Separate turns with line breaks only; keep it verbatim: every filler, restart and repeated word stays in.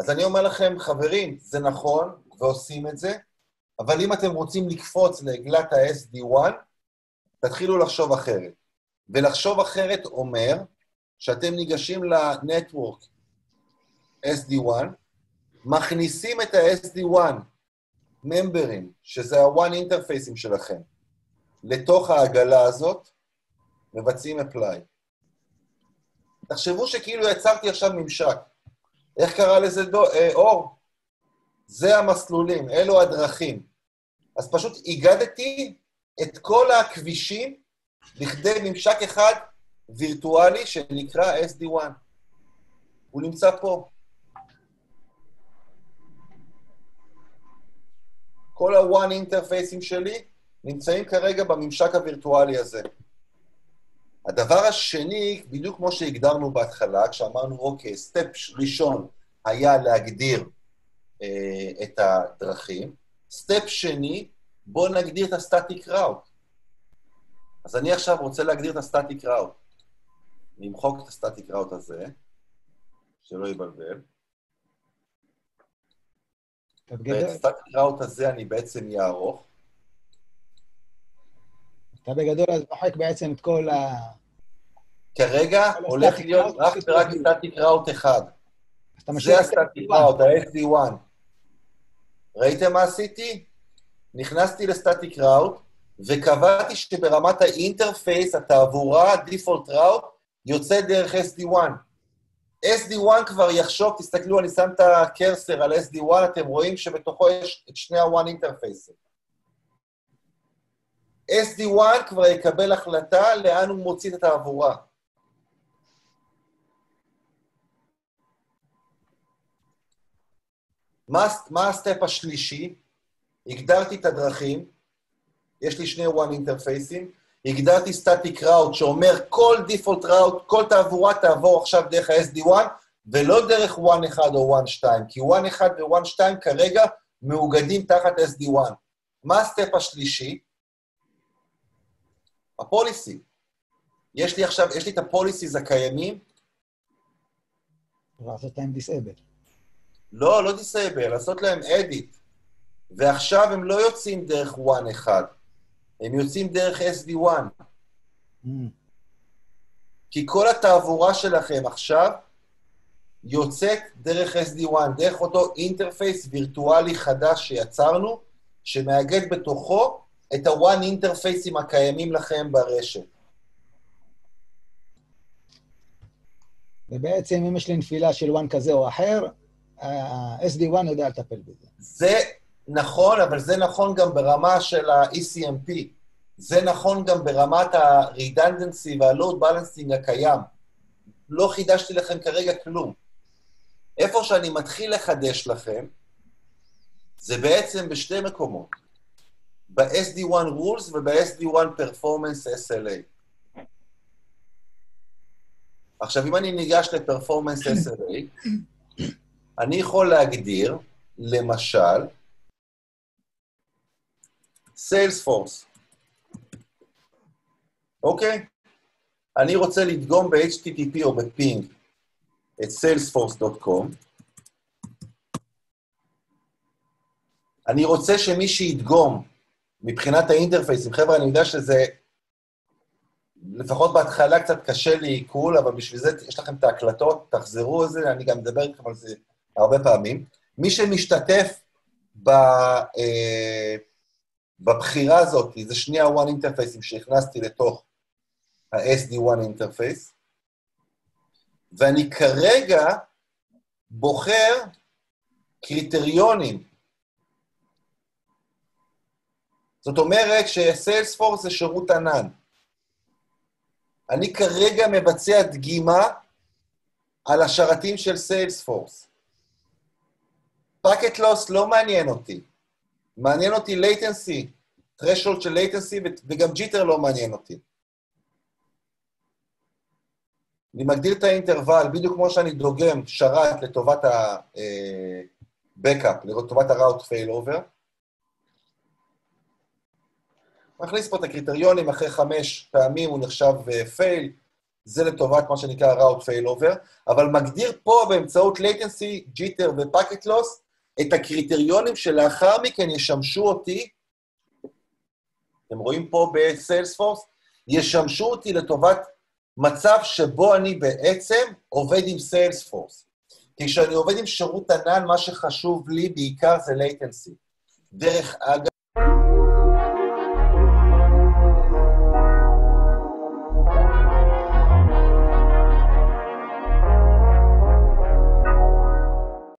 אז אני אומר לכם, חברים, זה נכון, ועושים את זה, אבל אם אתם רוצים לקפוץ לעגלת ה-אס די וואן, תתחילו לחשוב אחרת. ולחשוב אחרת אומר שאתם ניגשים לנטוורק אס די וואן, מכניסים את ה-אס די וואן ממברים, שזה ה-one interfaceים שלכם, לתוך העגלה הזאת, מבצעים apply. תחשבו שכאילו יצרתי עכשיו ממשק. איך קרא לזה דו, אה, אור? זה המסלולים, אלו הדרכים. אז פשוט הגדתי את כל הכבישים לכדי ממשק אחד וירטואלי שנקרא אס די וואן. הוא נמצא פה. כל ה-one interfaceים שלי נמצאים כרגע בממשק הווירטואלי הזה. הדבר השני, בדיוק כמו שהגדרנו בהתחלה, כשאמרנו, אוקיי, סטפ ראשון היה להגדיר אה, את הדרכים, סטפ שני, בואו נגדיר את הסטטיק ראוט. אז אני עכשיו רוצה להגדיר את הסטטיק ראוט. נמחוק את הסטטיק ראוט הזה, שלא יבלבל. ואת הסטטיק ראוט הזה אני בעצם יערוך.
אתה בגדול אז מוחק בעצם את כל ה...
כרגע הולך להיות רק ורק סטטיק ראוט אחד. זה הסטטיק ראוט, ה-אס די וואן. ראיתם מה עשיתי? נכנסתי לסטטיק ראוט, וקבעתי שברמת האינטרפייס, התעבורה, דיפולט ראוט, יוצא דרך אס די וואן. אס די וואן כבר יחשוב, תסתכלו, אני שם את הקרסר על אס די וואן, אתם רואים שבתוכו יש את שני ה-one interfaces. אס די וואן כבר יקבל החלטה לאן הוא מוציא את התעבורה. מה, מה הסטפ השלישי? הגדרתי את הדרכים, יש לי שני one interfaceים, הגדרתי סטטיק ראוט שאומר כל דיפולט ראוט, כל תעבורה תעבור עכשיו דרך ה-אס די וואן, ולא דרך one אחד או one שתיים, כי one אחד ו-one שתיים כרגע מאוגדים תחת אס די וואן. מה הסטפ השלישי? הפוליסי. יש לי עכשיו, יש לי את הפוליסיז הקיימים.
לעשות להם דיסאבל.
לא, לא דיסאבל, לעשות להם אדיט. ועכשיו הם לא יוצאים דרך one אחד, הם יוצאים דרך אס די וואן. Mm. כי כל התעבורה שלכם עכשיו יוצאת דרך אס די וואן, דרך אותו אינטרפייס וירטואלי חדש שיצרנו, שמאגד בתוכו את ה-one interfaceים הקיימים לכם ברשת.
ובעצם אם יש לי נפילה של one כזה או אחר, ה-אס די וואן יודע לטפל בזה.
זה נכון, אבל זה נכון גם ברמה של ה-אי סי אם פי. זה נכון גם ברמת ה-redundancy וה-load balancing הקיים. לא חידשתי לכם כרגע כלום. איפה שאני מתחיל לחדש לכם, זה בעצם בשתי מקומות. ב-אס די וואן rules וב-אס די וואן performance אס אל איי. עכשיו, אם אני ניגש ל-performance אס אל איי, אני יכול להגדיר, למשל, Salesforce. אוקיי? אני רוצה לדגום ב-אייץ' טי טי פי או בפינג את salesforce דוט קום. אני רוצה שמי שידגום מבחינת האינטרפייסים, חבר'ה, אני יודע שזה, לפחות בהתחלה קצת קשה לי עיכול, אבל בשביל זה יש לכם את ההקלטות, תחזרו על זה, אני גם מדבר איתכם על זה הרבה פעמים. מי שמשתתף ב, אה, בבחירה הזאת, זה שני ה-one interfaceים שהכנסתי לתוך ה-אס די וואן interface, ואני כרגע בוחר קריטריונים. זאת אומרת ש-Salesforce זה שירות ענן. אני כרגע מבצע דגימה על השרתים של Salesforce. Packet loss לא מעניין אותי. מעניין אותי latency, threshold של latency, וגם jitter לא מעניין אותי. אני מגדיר את האינטרוול, בדיוק כמו שאני דוגם שרת לטובת ה-backup, לטובת ה-route failover. מכניס פה את הקריטריונים, אחרי חמש פעמים הוא נחשב fail, זה לטובת מה שנקרא route failover, אבל מגדיר פה באמצעות latency, jitter ו-packet loss, את הקריטריונים שלאחר מכן ישמשו אותי, אתם רואים פה בסיילספורס, ישמשו אותי לטובת מצב שבו אני בעצם עובד עם סיילספורס. כי כשאני עובד עם שירות ענן, מה שחשוב לי בעיקר זה latency. דרך אגב,